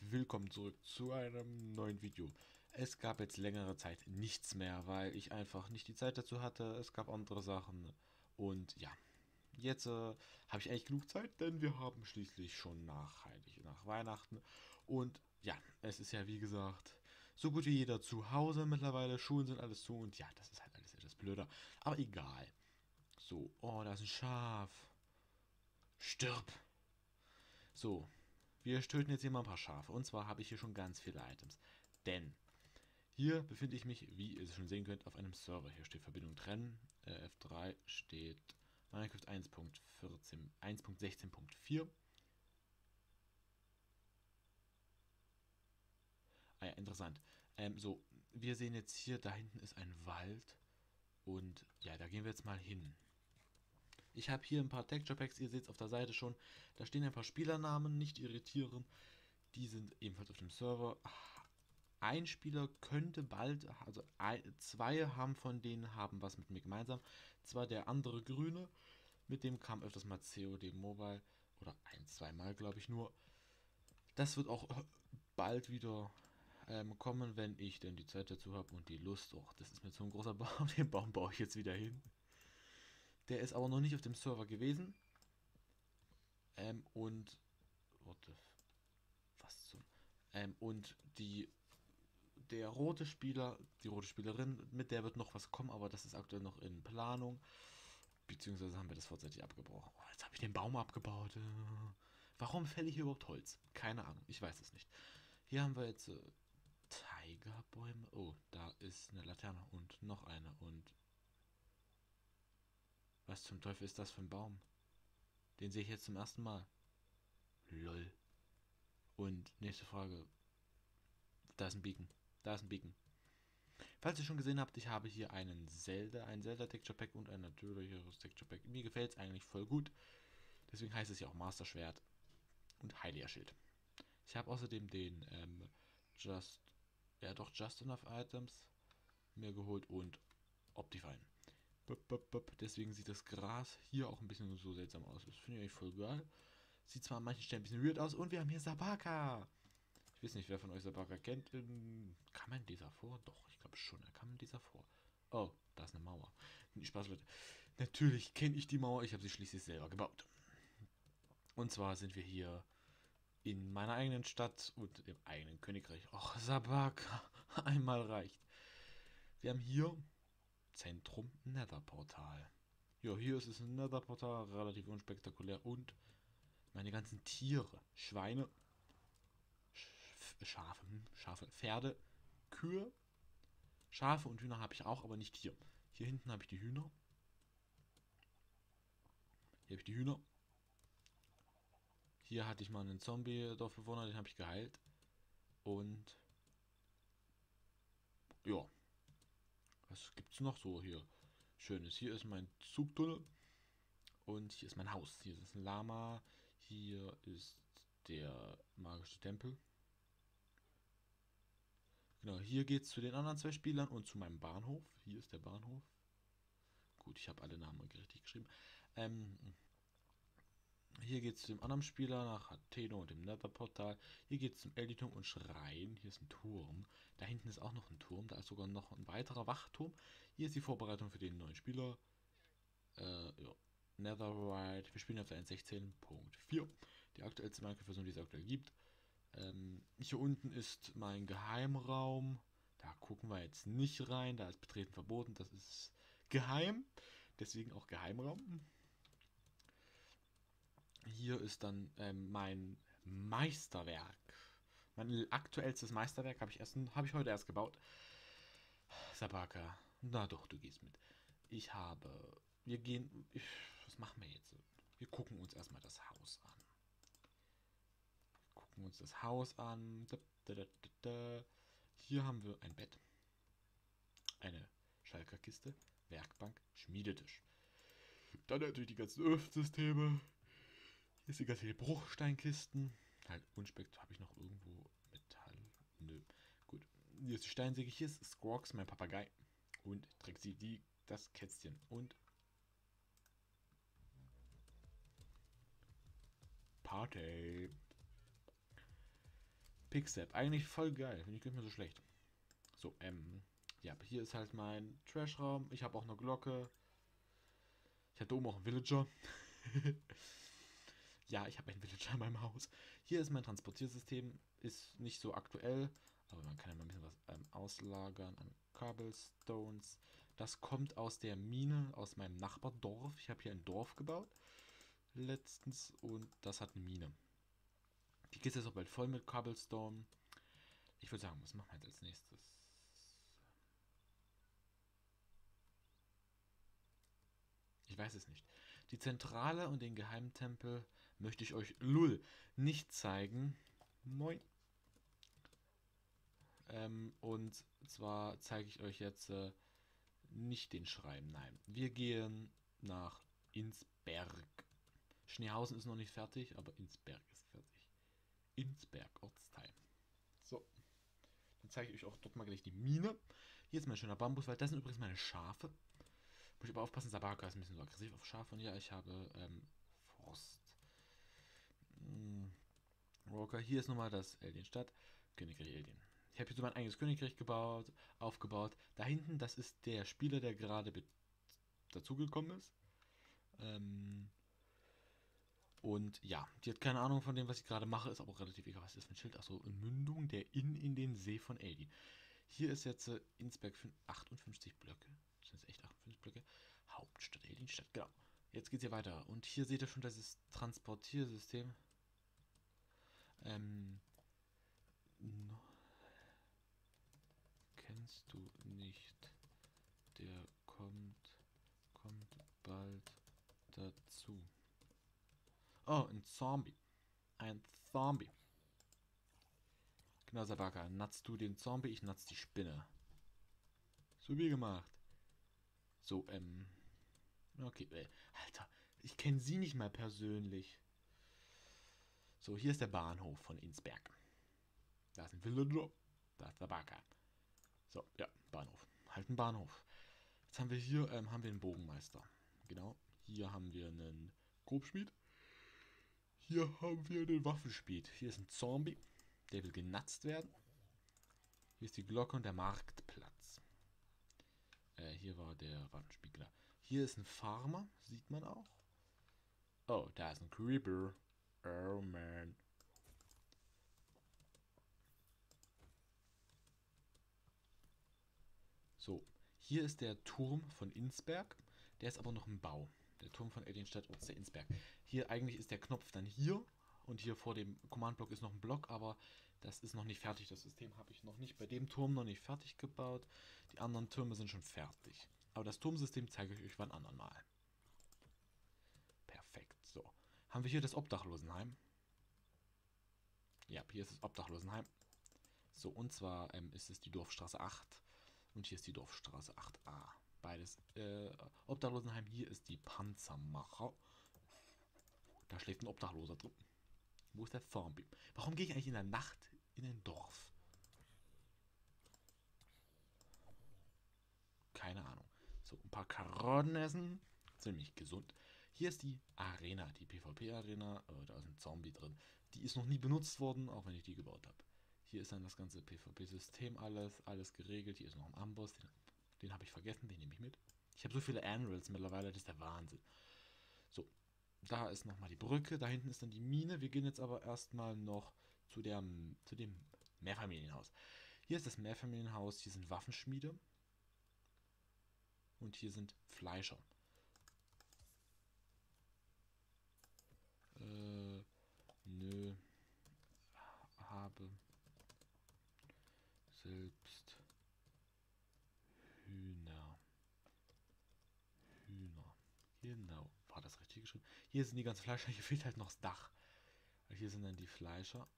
willkommen zurück zu einem neuen Video. Es gab jetzt längere Zeit nichts mehr, weil ich einfach nicht die Zeit dazu hatte. Es gab andere Sachen und ja, jetzt habe ich eigentlich genug Zeit, denn wir haben schließlich schon nach Weihnachten und ja, es ist ja wie gesagt so gut wie jeder zu Hause mittlerweile. Schulen sind alles zu und ja, das ist halt alles etwas blöder, aber egal. So, oh, da ist ein Schaf. Stirb! So, wir töten jetzt hier mal ein paar Schafe. Und zwar habe ich hier schon ganz viele Items. Denn hier befinde ich mich, wie ihr schon sehen könnt, auf einem Server. Hier steht Verbindung trennen. F3 steht Minecraft 1.14, 1.16.4. Ah ja, interessant. So, wir sehen jetzt hier, da hinten ist ein Wald. Und ja, da gehen wir jetzt mal hin. Ich habe hier ein paar Texture Packs, ihr seht es auf der Seite schon. Da stehen ein paar Spielernamen, nicht irritieren. Die sind ebenfalls auf dem Server. Ein Spieler könnte bald, also zwei haben von denen haben was mit mir gemeinsam. Zwar der andere Grüne, mit dem kam öfters mal COD Mobile oder ein, zweimal glaube ich nur. Das wird auch bald wieder kommen, wenn ich denn die Zeit dazu habe und die Lust. Och, das ist mir so ein großer Baum, den Baum baue ich jetzt wieder hin. Der ist aber noch nicht auf dem Server gewesen. Und, what the, was zum, und der rote Spieler, die rote Spielerin, mit der wird noch was kommen, aber das ist aktuell noch in Planung. Beziehungsweise haben wir das vorzeitig abgebrochen. Oh, jetzt habe ich den Baum abgebaut. Warum fälle ich hier überhaupt Holz? Keine Ahnung, ich weiß es nicht. Hier haben wir jetzt Tigerbäume. Oh, da ist eine Laterne und noch eine. Und was zum Teufel ist das für ein Baum? Den sehe ich jetzt zum ersten Mal. Lol. Und nächste Frage. Da ist ein Beacon. Da ist ein Beacon. Falls ihr schon gesehen habt, ich habe hier ein Zelda Texture Pack und ein natürlicheres Texture Pack. Mir gefällt es eigentlich voll gut. Deswegen heißt es ja auch Master Schwert und Heiliger Schild. Ich habe außerdem den Just, ja doch, Just Enough Items mir geholt und Optifine. Deswegen sieht das Gras hier auch ein bisschen so seltsam aus. Das finde ich eigentlich voll geil. Sieht zwar an manchen Stellen ein bisschen weird aus und wir haben hier Sabaka. Ich weiß nicht, wer von euch Sabaka kennt. Kam man dieser vor? Doch, ich glaube schon, er kam in dieser vor. Oh, da ist eine Mauer. Spaß, Leute. Natürlich kenne ich die Mauer, ich habe sie schließlich selber gebaut. Und zwar sind wir hier in meiner eigenen Stadt und im eigenen Königreich. Och, Sabaka, einmal reicht. Wir haben hier Zentrum Netherportal. Ja, hier ist es ein Netherportal, relativ unspektakulär. Und meine ganzen Tiere. Schweine, Schafe, Pferde, Kühe, Schafe und Hühner habe ich auch, aber nicht hier. Hier hinten habe ich die Hühner. Hier habe ich die Hühner. Hier hatte ich mal einen Zombie-Dorfbewohner, den habe ich geheilt. Und ja, was gibt's noch so hier? Schönes. Hier ist mein Zugtunnel. Und hier ist mein Haus. Hier ist ein Lama. Hier ist der magische Tempel. Genau, hier geht's zu den anderen zwei Spielern und zu meinem Bahnhof. Hier ist der Bahnhof. Gut, ich habe alle Namen richtig geschrieben. Ähm, Hier geht es zu dem anderen Spieler nach Athene und dem Netherportal. Hier geht es zum Elditum und Schrein. Hier ist ein Turm. Da hinten ist auch noch ein Turm. Da ist sogar noch ein weiterer Wachturm. Hier ist die Vorbereitung für den neuen Spieler. Ja. Netherite. Wir spielen auf der 1.16.4. Die aktuellste Minecraft-Version, die es aktuell gibt. Hier unten ist mein Geheimraum. Da gucken wir jetzt nicht rein. Da ist Betreten verboten. Das ist geheim. Deswegen auch Geheimraum. Hier ist dann mein Meisterwerk. Mein aktuellstes Meisterwerk habe ich heute erst gebaut. Sabaka, na doch, du gehst mit. Was machen wir jetzt? Wir gucken uns erstmal das Haus an. Gucken uns das Haus an. Hier haben wir ein Bett, eine Schalkerkiste, Werkbank, Schmiedetisch. Dann natürlich die ganzen Öfsysteme. Hier ist die ganze Bruchsteinkisten. Halt unspekt. Habe ich noch irgendwo Metall? Nö. Gut. Hier ist die Steinsäge. Hier ist Squawks, mein Papagei. Und Trixie, das Kätzchen. Und Party. Pixap. Eigentlich voll geil. Finde ich gar nicht mehr so schlecht. So, ja, hier ist halt mein Trash-Raum. Ich habe auch eine Glocke. Ich habe da oben auch einen Villager. Ja, ich habe einen Villager in meinem Haus. Hier ist mein Transportiersystem. Ist nicht so aktuell, aber man kann ja mal ein bisschen was auslagern an Cobblestones. Das kommt aus der Mine aus meinem Nachbardorf. Ich habe hier ein Dorf gebaut letztens und das hat eine Mine. Die geht jetzt auch bald voll mit Cobblestone. Ich würde sagen, was machen wir jetzt als nächstes? Ich weiß es nicht. Die Zentrale und den Geheimtempel möchte ich euch lull nicht zeigen. Moin. Und zwar zeige ich euch jetzt nicht den Schrein. Nein. Wir gehen nach Insberg. Schneehausen ist noch nicht fertig, aber Insberg ist fertig. Insberg, Ortsteil. So. Dann zeige ich euch auch dort mal gleich die Mine. Hier ist mein schöner Bambuswald. Das sind übrigens meine Schafe. Muss ich aber aufpassen, Sabaka ist ein bisschen so aggressiv auf Schafe. Und ja, ich habe Forst. Walker. Hier ist nochmal das Eldienstadt. Königreich Eldin. Ich habe hier so mein eigenes Königreich aufgebaut. Da hinten, das ist der Spieler, der gerade dazugekommen ist. Und ja, die hat keine Ahnung von dem, was ich gerade mache, ist aber auch relativ egal. Was ist das für ein Schild? Achso, Mündung der Inn in den See von Eldin. Hier ist jetzt Insberg 58 Blöcke. Das sind echt 58 Blöcke. Hauptstadt Eldinstadt, genau. Jetzt geht's hier weiter. Und hier seht ihr schon das Transportiersystem. No, kennst du nicht? Der kommt bald dazu. Oh, ein Zombie. Ein Zombie. Genau, Sabaka. Natzt du den Zombie, ich natz die Spinne. So wie gemacht. So, okay, Alter, ich kenne sie nicht mal persönlich. So, hier ist der Bahnhof von Insberg. Da ist ein Villager. Da ist Sabaka. So, ja, Bahnhof. Halt ein Bahnhof. Jetzt haben wir hier haben wir einen Bogenmeister. Genau. Hier haben wir einen Grobschmied. Hier haben wir einen Waffenschmied. Hier ist ein Zombie. Der will genatzt werden. Hier ist die Glocke und der Marktplatz. Hier war der Waffenspiegler. Hier ist ein Farmer, sieht man auch. Oh, da ist ein Creeper. Oh man. So, hier ist der Turm von Insberg. Der ist aber noch im Bau. Der Turm von Eldenstadt Orts der Insberg. Hier eigentlich ist der Knopf dann hier. Und hier vor dem Command-Block ist noch ein Block, aber das ist noch nicht fertig. Das System habe ich noch nicht bei dem Turm noch nicht fertig gebaut. Die anderen Türme sind schon fertig. Aber das Turmsystem zeige ich euch wann anderen Mal. Perfekt. So. Haben wir hier das Obdachlosenheim? Ja, hier ist das Obdachlosenheim. So, und zwar ist es die Dorfstraße 8. Und hier ist die Dorfstraße 8a. Beides Obdachlosenheim. Hier ist die Panzermacher. Da schläft ein Obdachloser drin. Wo ist der Zombie? Warum gehe ich eigentlich in der Nacht in ein Dorf? Keine Ahnung. So, ein paar Karotten essen. Ziemlich gesund. Hier ist die Arena, die PvP-Arena. Da ist ein Zombie drin. Die ist noch nie benutzt worden, auch wenn ich die gebaut habe. Hier ist dann das ganze PvP-System, alles geregelt. Hier ist noch ein Amboss, den habe ich vergessen, den nehme ich mit. Ich habe so viele Anvils mittlerweile, das ist der Wahnsinn. So, da ist nochmal die Brücke, da hinten ist dann die Mine. Wir gehen jetzt aber erstmal noch zu dem Mehrfamilienhaus. Hier ist das Mehrfamilienhaus, hier sind Waffenschmiede. Und hier sind Fleischer. Nö. Habe selbst Hühner. Genau. War das richtig geschrieben? Hier sind die ganzen Fleischer, hier fehlt halt noch das Dach. Hier sind dann die Fleischer.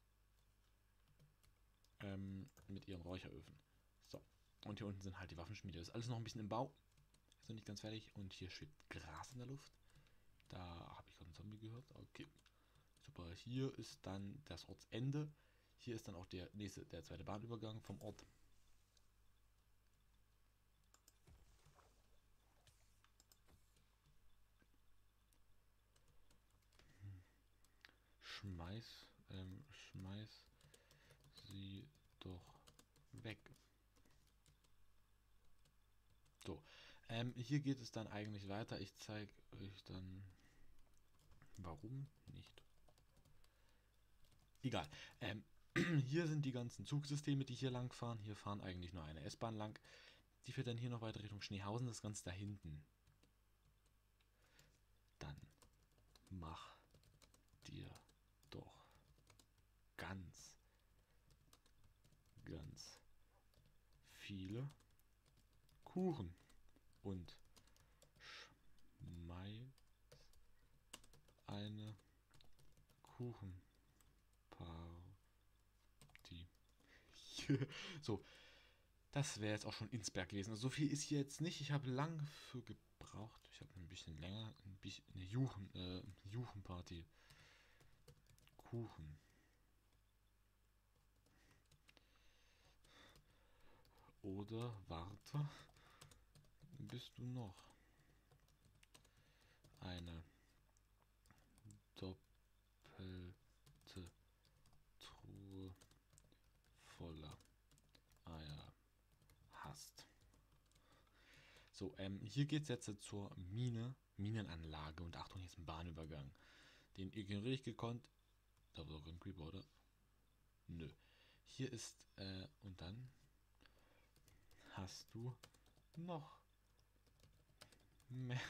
Mit ihren Räucheröfen. So. Und hier unten sind halt die Waffenschmiede. Das ist alles noch ein bisschen im Bau. Ist noch nicht ganz fertig. Und hier schwebt Gras in der Luft. Da habe ich gerade einen Zombie gehört. Okay. Super. Hier ist dann das Ortsende. Hier ist dann auch der zweite Bahnübergang vom Ort. Schmeiß sie doch weg. So, hier geht es dann eigentlich weiter. Ich zeige euch dann, warum nicht. Egal. Hier sind die ganzen Zugsysteme, die hier lang fahren. Hier fahren eigentlich nur eine S-Bahn lang. Die fährt dann hier noch weiter Richtung Schneehausen, das Ganze da hinten. Dann mach dir doch ganz viele Kuchen und schmeiß eine Kuchenparty. So, das wäre jetzt auch schon Insberg gewesen. Also so viel ist hier jetzt nicht. Ich habe lang für gebraucht. Ich habe ein bisschen länger. Eine Juchenparty. Kuchen. Oder warte. Bist du noch eine doppelte Truhe voller Eier hast? So, hier geht es jetzt zur Minenanlage. Und Achtung, hier ist ein Bahnübergang. Den ignoriere ich gekonnt. Da war doch ein Creeper, oder? Nö. Hier ist, und dann hast du noch mehr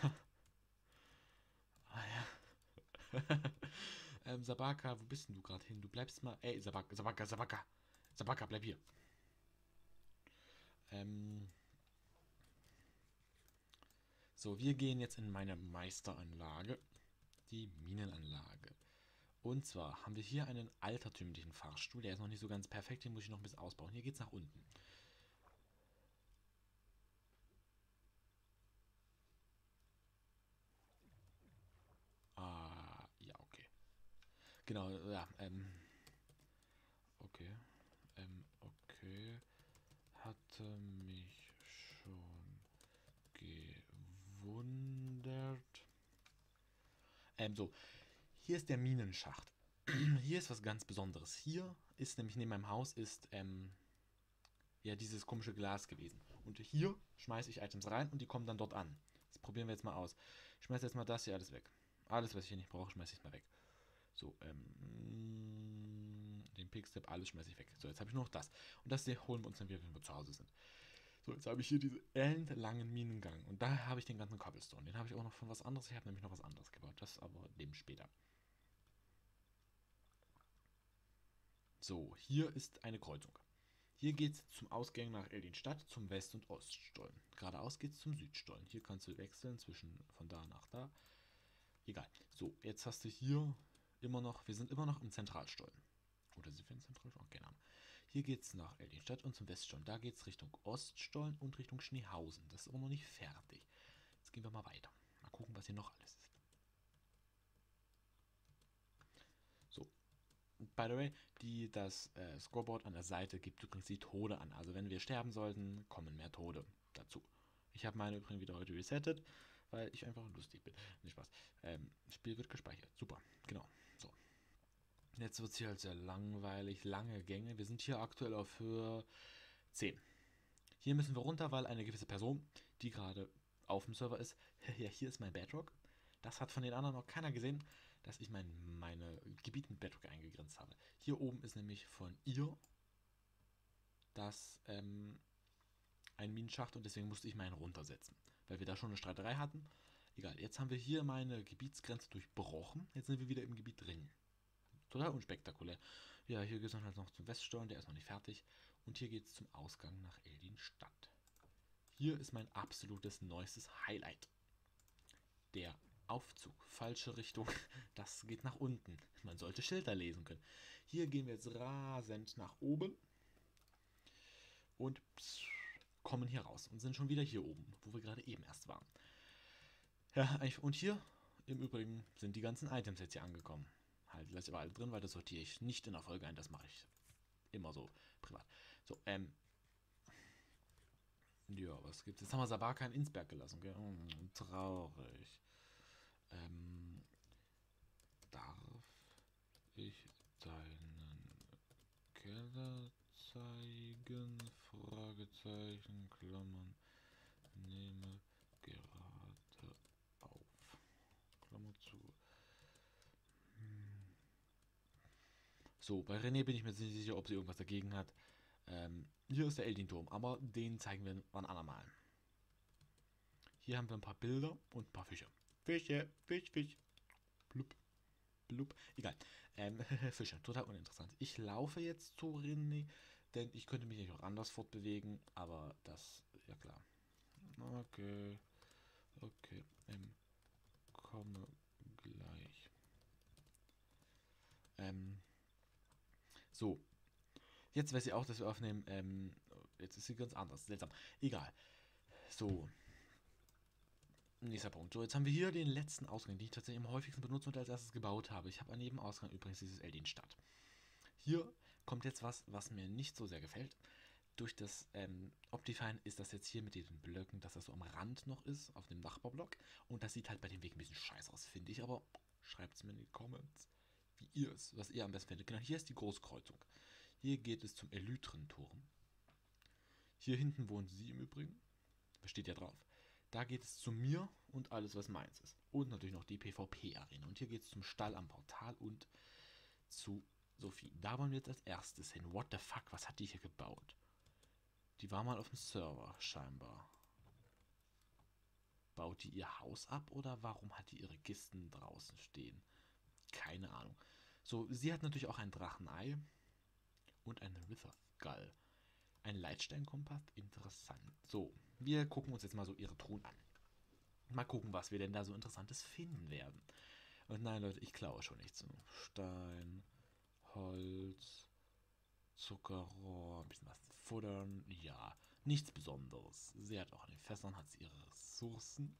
Eier. Sabaka, wo bist denn du gerade hin? Du bleibst mal. Ey, Sabaka, bleib hier. So, wir gehen jetzt in meine Meisteranlage. Die Minenanlage. Und zwar haben wir hier einen altertümlichen Fahrstuhl. Der ist noch nicht so ganz perfekt, den muss ich noch ein bisschen ausbauen. Hier geht es nach unten. Ah, ja, okay. Genau, ja, okay. Okay. Hatte mich schon gewundert. So. Hier ist der Minenschacht. Hier ist was ganz Besonderes. Hier ist nämlich neben meinem Haus ist, ja, dieses komische Glas gewesen. Und hier schmeiße ich Items rein und die kommen dann dort an. Das probieren wir jetzt mal aus. Ich schmeiße jetzt mal das hier alles weg. Alles, was ich hier nicht brauche, schmeiße ich mal weg. So, den Pickstep, alles schmeiße ich weg. So, jetzt habe ich nur noch das. Und das hier holen wir uns dann wieder, wenn wir zu Hause sind. So, jetzt habe ich hier diesen endlangen Minengang. Und da habe ich den ganzen Cobblestone. Den habe ich auch noch von was anderes. Ich habe nämlich noch was anderes gebaut. Das aber dem später. So, hier ist eine Kreuzung. Hier geht es zum Ausgang nach Eldinstadt, zum West- und Oststollen. Geradeaus geht es zum Südstollen. Hier kannst du wechseln zwischen von da nach da. Egal. So, jetzt hast du hier immer noch, wir sind immer noch im Zentralstollen. Oder sind wir im Zentralstollen? Keine Ahnung. Hier geht es nach Eldinstadt und zum Weststollen. Da geht es Richtung Oststollen und Richtung Schneehausen. Das ist aber noch nicht fertig. Jetzt gehen wir mal weiter. Mal gucken, was hier noch alles ist. So. By the way, das Scoreboard an der Seite gibt übrigens die Tode an. Also wenn wir sterben sollten, kommen mehr Tode dazu. Ich habe meine übrigens wieder heute resettet, weil ich einfach lustig bin. Nicht Spaß. Spiel wird gespeichert. Super. Genau. So. Jetzt wird es hier halt sehr langweilig. Lange Gänge. Wir sind hier aktuell auf Höhe 10. Hier müssen wir runter, weil eine gewisse Person, die gerade auf dem Server ist, ja, hier ist mein Bedrock. Das hat von den anderen noch keiner gesehen, dass ich meine Gebiet mit Bedrock eingegrenzt habe. Hier oben ist nämlich von ihr das ein Minenschacht und deswegen musste ich meinen runtersetzen, weil wir da schon eine Streiterei hatten. Egal, jetzt haben wir hier meine Gebietsgrenze durchbrochen. Jetzt sind wir wieder im Gebiet drin. Total unspektakulär. Ja, hier geht es dann halt noch zum Weststollen, der ist noch nicht fertig. Und hier geht es zum Ausgang nach Eldinstadt. Hier ist mein absolutes neuestes Highlight. Der Aufzug, falsche Richtung, das geht nach unten. Man sollte Schilder lesen können. Hier gehen wir jetzt rasend nach oben und kommen hier raus und sind schon wieder hier oben, wo wir gerade eben erst waren. Ja, und hier im Übrigen sind die ganzen Items jetzt hier angekommen. Halt, lasse ich aber alle drin, weil das sortiere ich nicht in der Folge ein, das mache ich immer so privat. So, ja, was gibt's? Jetzt haben wir Sabaka in Insberg gelassen, gell? Traurig. Darf ich deinen Keller zeigen, Fragezeichen, Klammern, nehme gerade auf. Klammer zu. So, bei René bin ich mir nicht sicher, ob sie irgendwas dagegen hat. Hier ist der Eldin-Turm, aber den zeigen wir wann andermal. Hier haben wir ein paar Bilder und ein paar Fische. Fische, Fisch, Fisch. Blub, blub. Egal. Fische, total uninteressant. Ich laufe jetzt zu René, denn ich könnte mich nicht auch anders fortbewegen, aber das, ja klar. Okay, okay. Komme gleich. So. Jetzt weiß ich auch, dass wir aufnehmen. Jetzt ist sie ganz anders. Seltsam. Egal. So. Nächster Punkt. So, jetzt haben wir hier den letzten Ausgang, den ich tatsächlich am häufigsten benutzt und als erstes gebaut habe. Ich habe an jedem Ausgang übrigens dieses Eldin-Stadt. Hier kommt jetzt was mir nicht so sehr gefällt. Durch das Optifine ist das jetzt hier mit diesen Blöcken, dass das so am Rand noch ist, auf dem Nachbarblock. Und das sieht halt bei dem Weg ein bisschen scheiße aus, finde ich. Aber schreibt es mir in die Comments, wie ihr es, was ihr am besten findet. Genau, hier ist die Großkreuzung. Hier geht es zum Elytren-Turm. Hier hinten wohnt sie im Übrigen. Das steht ja drauf. Da geht es zu mir und alles, was meins ist. Und natürlich noch die PvP-Arena. Und hier geht es zum Stall am Portal und zu Sophie. Da wollen wir jetzt als erstes hin. What the fuck, was hat die hier gebaut? Die war mal auf dem Server, scheinbar. Baut die ihr Haus ab oder warum hat die ihre Kisten draußen stehen? Keine Ahnung. So, sie hat natürlich auch ein Drachenei und ein Wither Skull. Ein Leitsteinkompass, interessant. So, wir gucken uns jetzt mal so ihre Truhen an. Mal gucken, was wir denn da so Interessantes finden werden. Und nein, Leute, ich klaue schon nichts. Stein, Holz, Zuckerrohr, ein bisschen was futtern. Ja, nichts Besonderes. Sie hat auch an den Fässern hat sie ihre Ressourcen.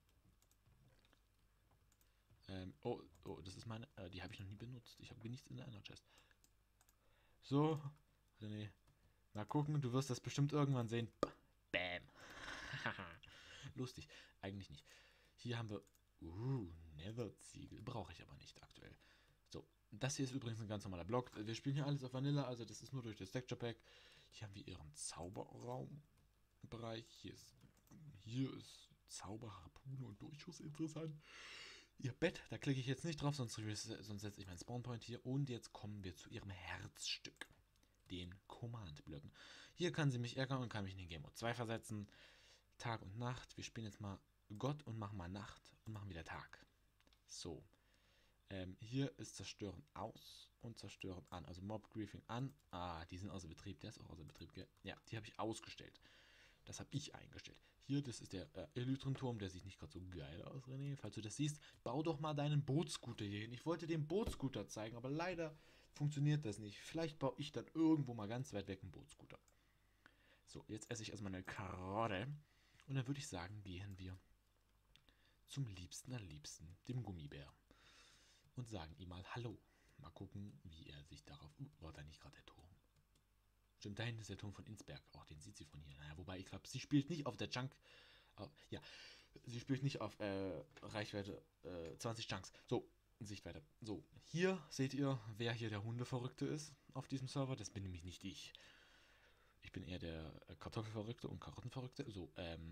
Oh, das ist meine. Die habe ich noch nie benutzt. Ich habe nichts in der Ender Chest. So, René. Mal gucken, du wirst das bestimmt irgendwann sehen. Bam. Lustig. Eigentlich nicht. Hier haben wir. Nether-Ziegel. Brauche ich aber nicht aktuell. So, das hier ist übrigens ein ganz normaler Block. Wir spielen hier alles auf Vanilla, also das ist nur durch das Texture Pack. Hier haben wir ihren Zauberraumbereich. Hier ist Zauberharpune und Durchschuss interessant. Ihr Bett, da klicke ich jetzt nicht drauf, sonst setze ich meinen Spawnpoint hier. Und jetzt kommen wir zu ihrem Herzstück, den Command-Blöcken. Hier kann sie mich ärgern und kann mich in den Game Mode 2 versetzen. Tag und Nacht. Wir spielen jetzt mal Gott und machen mal Nacht und machen wieder Tag. So. Hier ist Zerstören aus und Zerstören an. Also Mob Griefing an. Ah, die sind außer Betrieb. Der ist auch außer Betrieb, gell? Ja, die habe ich ausgestellt. Das habe ich eingestellt. Hier, das ist der Elytren-Turm. Der sieht nicht gerade so geil aus, René. Falls du das siehst, bau doch mal deinen Bootscooter hier hin. Ich wollte den Bootscooter zeigen, aber leider funktioniert das nicht. Vielleicht baue ich dann irgendwo mal ganz weit weg einen Bootscooter. So, jetzt esse ich erstmal eine Karotte. Und dann würde ich sagen, gehen wir zum liebsten allerliebsten, dem Gummibär. Und sagen ihm mal Hallo. Mal gucken, wie er sich darauf... war da nicht gerade der Turm? Stimmt, da hinten ist der Turm von Insberg. Auch den sieht sie von hier. Naja, wobei, ich glaube, sie spielt nicht auf der Chunk... ja, sie spielt nicht auf Reichweite 20 Chunks. So, Sichtweite. So, hier seht ihr, wer hier der Hundeverrückte ist auf diesem Server. Das bin nämlich nicht ich. Ich bin eher der Kartoffelverrückte und Karottenverrückte. So,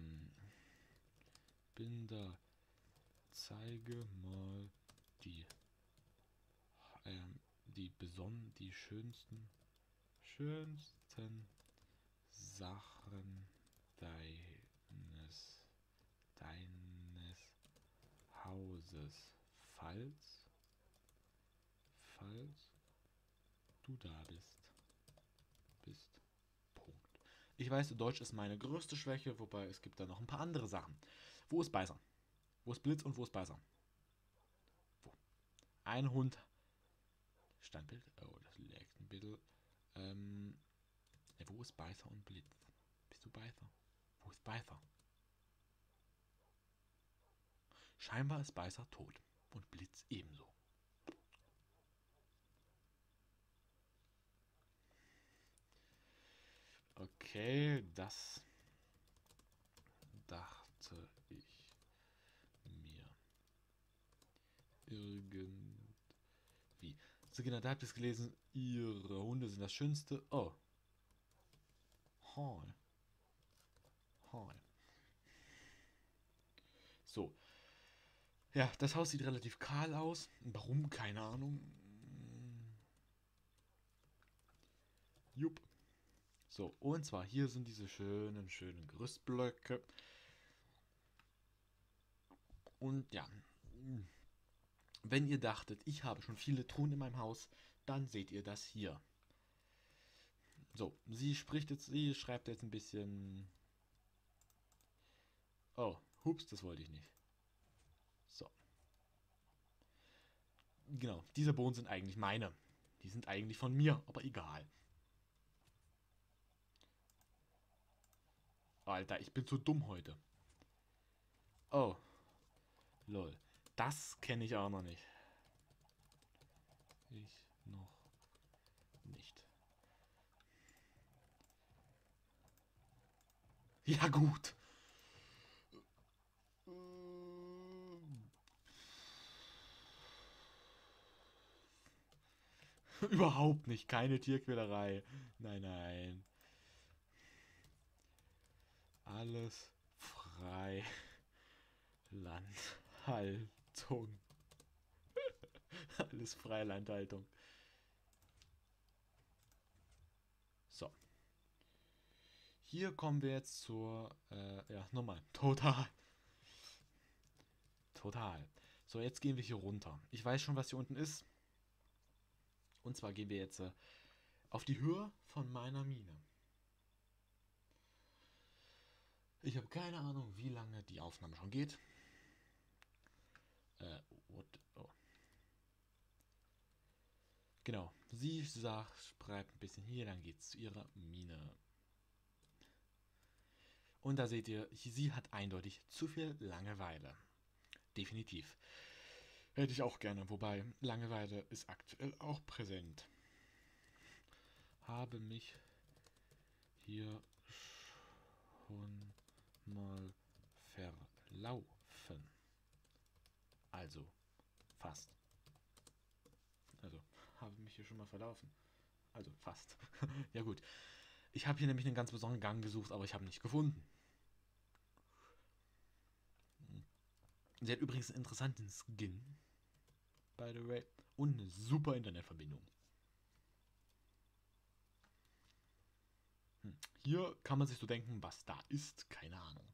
bin da. Zeige mal die schönsten Sachen deines Hauses, falls du da bist. Punkt. Ich weiß, Deutsch ist meine größte Schwäche, wobei es gibt da noch ein paar andere Sachen. Wo ist Beißer? Wo ist Blitz und wo ist Beißer? Wo? Ein Hund. Standbild? Oh, das laggt ein bisschen. Wo ist Beißer und Blitz? Bist du Beißer? Wo ist Beißer? Scheinbar ist Beißer tot. Und Blitz ebenso. Okay, das dachte ich mir irgendwie. So, genau, da habt ihr es gelesen. Ihre Hunde sind das Schönste. Oh. Hi. Hi. So. Ja, das Haus sieht relativ kahl aus. Warum? Keine Ahnung. Jupp. So, und zwar hier sind diese schönen Gerüstblöcke. Und ja, wenn ihr dachtet, ich habe schon viele Truhen in meinem Haus, dann seht ihr das hier. So, sie schreibt jetzt ein bisschen. Oh, hups, das wollte ich nicht. So. Genau, diese Bohnen sind eigentlich meine. Die sind eigentlich von mir, aber egal. Alter, ich bin zu dumm heute. Oh, lol. Das kenne ich auch noch nicht. Ich noch nicht. Ja, gut. Überhaupt nicht. Keine Tierquälerei. Nein, nein. Alles frei. Landhaltung. Alles freie Landhaltung. So. Hier kommen wir jetzt zur, ja, nochmal. Total. Total. So, jetzt gehen wir hier runter. Ich weiß schon, was hier unten ist. Und zwar gehen wir jetzt auf die Höhe von meiner Mine. Ich habe keine Ahnung, wie lange die Aufnahme schon geht. What? Oh. Genau. Sie sagt, schreibt ein bisschen hier, dann geht's zu ihrer Mine. Und da seht ihr, sie hat eindeutig zu viel Langeweile. Definitiv. Hätte ich auch gerne, wobei Langeweile ist aktuell auch präsent. Habe mich hier schon mal verlaufen. Also, fast. Also, habe mich hier schon mal verlaufen. Also, fast. Ja gut. Ich habe hier nämlich einen ganz besonderen Gang gesucht, aber ich habe ihn nicht gefunden. Sie hat übrigens einen interessanten Skin, by the way, und eine super Internetverbindung. Hier kann man sich so denken, was da ist, keine Ahnung.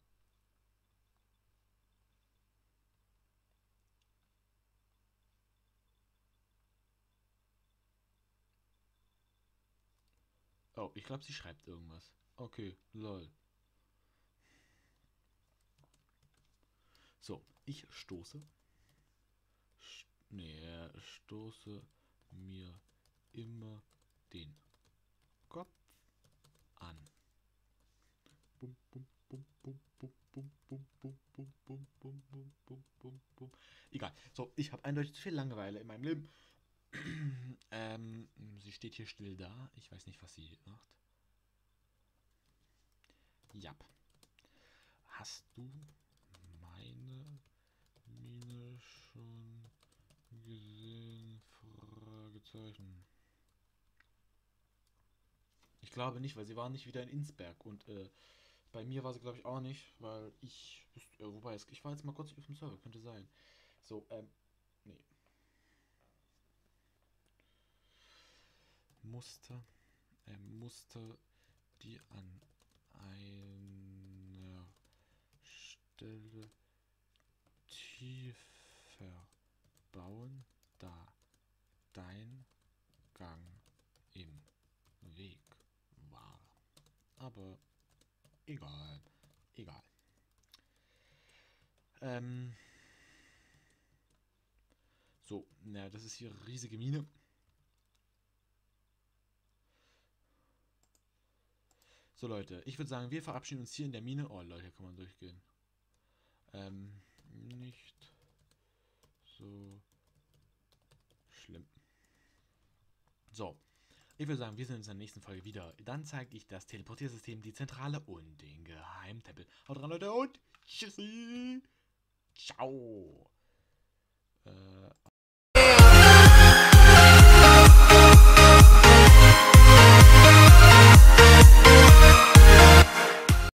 Oh, ich glaube, sie schreibt irgendwas. Okay, lol. So, ich stoße. Stoße mir immer den Kopf an. Bum, bum, bum, bum, bum, bum, bum, bum, bum, bum, bum, bum, bum, bum, bum. Egal. So, ich habe eindeutig zu viel Langeweile in meinem Leben. Sie steht hier still da. Ich weiß nicht, was sie macht. Jap. Hast du meine Mine schon gesehen? Fragezeichen. Ich glaube nicht, weil sie war nicht wieder in Insberg und bei mir war sie, glaube ich, auch nicht, weil ich, wobei, ich war jetzt mal kurz auf dem Server, könnte sein. So, nee. Musste die an einer Stelle tiefer bauen, da dein Gang im Weg war. Aber egal, egal. So, na, das ist hier eine riesige Mine. So Leute, ich würde sagen, wir verabschieden uns hier in der Mine. Oh Leute, hier kann man durchgehen. Nicht so schlimm. So, ich würde sagen, wir sehen uns in der nächsten Folge wieder. Dann zeige ich das Teleportiersystem, die Zentrale und den Geheimtempel. Haut rein, Leute, und tschüssi. Ciao.